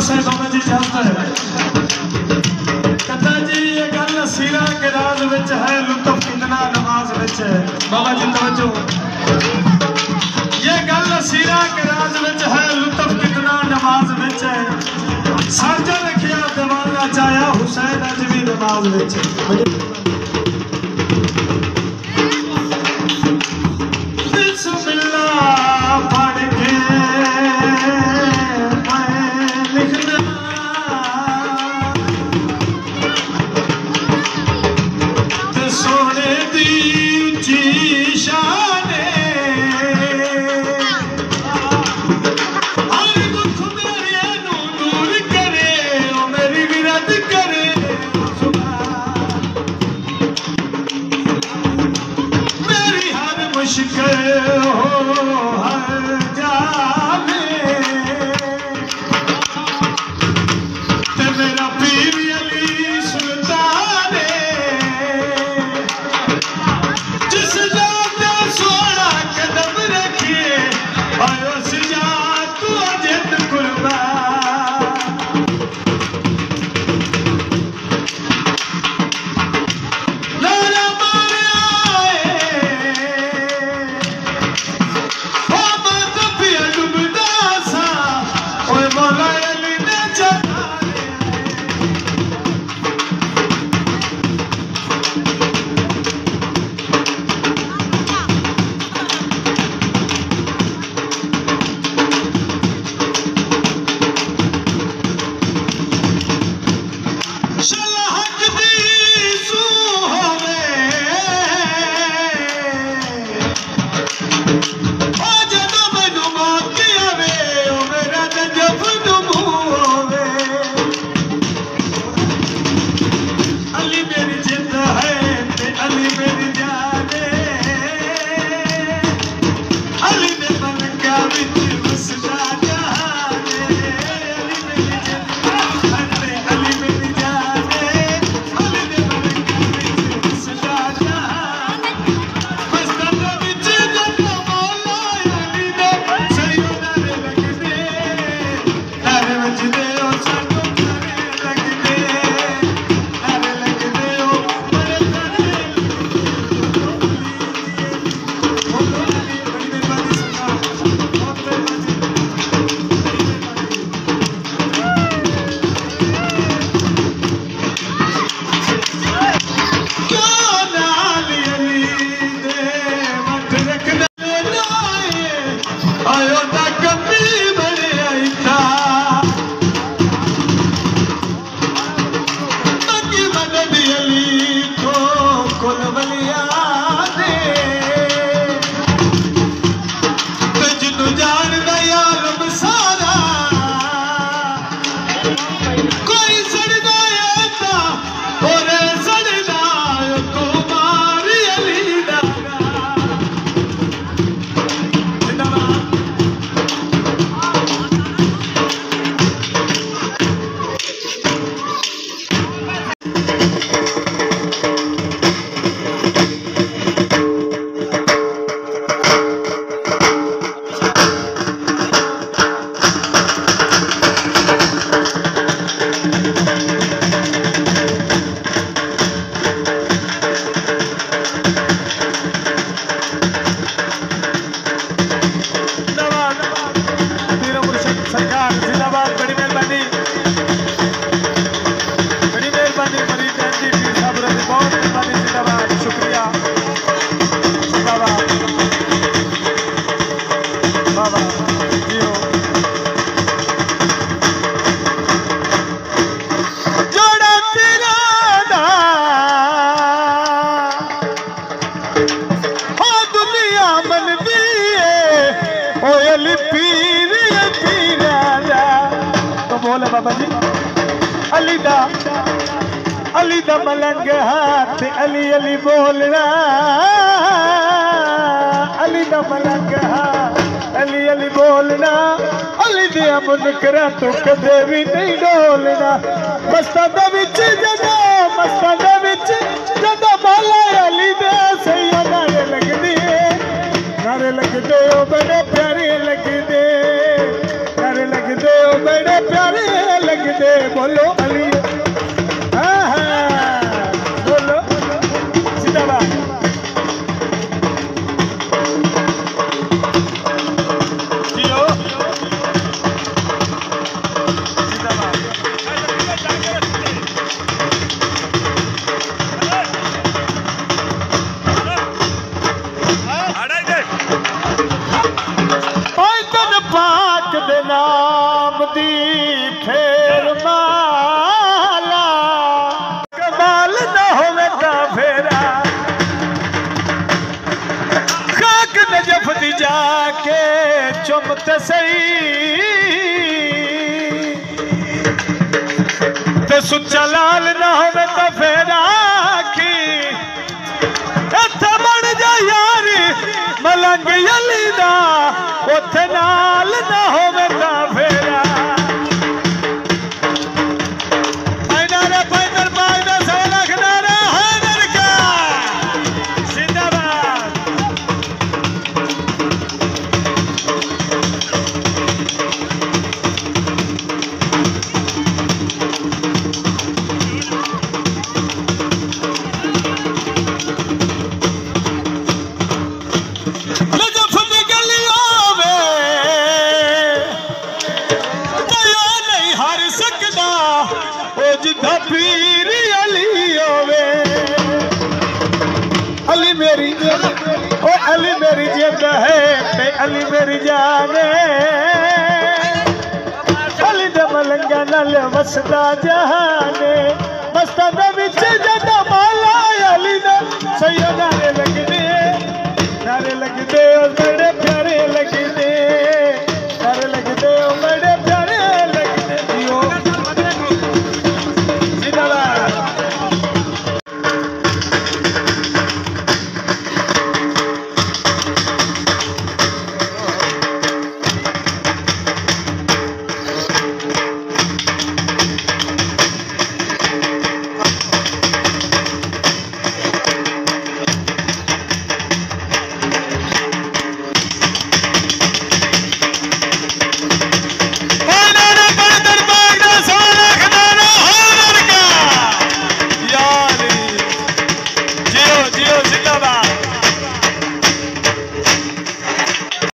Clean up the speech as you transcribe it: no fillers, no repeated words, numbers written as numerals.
से दोनों जी चाहता है कहता जी ये गल सीरा के राज विच है लुत्फ कितना नमाज विच है बाबा जी तवज्जो ये गल सीरा के राज विच है लुत्फ कितना नमाज विच है साजा रखिया दीवाना चाया हुसैन अज भी नमाज विच बिस्मिल्लाह पढ़ के अली दा मलंग हाथ अली अली बोलना अली दा मलंग हाथ अली अली बोलना अली दिया मुनकरा तो कदे भी नहीं डोलना मस्तां दे विच जदों मौला अली दे सैया नारे लगदे ओ बड़े प्यारे लगदे नारे लगदे ओ बड़े प्यारे दे बोलो अली बोलो जिंदाबाद जियो जिंदाबाद पाक दे नाम दी फेर माला कमाल न होवे ता फेरा खाक नजफ दी जाके चुमते सही ते सुच्चा लाल न होवे ता फेरा की इत्थे बन जा यारी मलंग अली दा उथे नाल न होवे ता फेरा नारे पैदल पागदा 100 लाख नारा हैदर का जिंदाबाद पीर अली होवे अली मेरी ओ अली मेरी जिंद है ते अली मेरी जान अली दे मलंगा नाल वसदा जहान मस्ता दे विच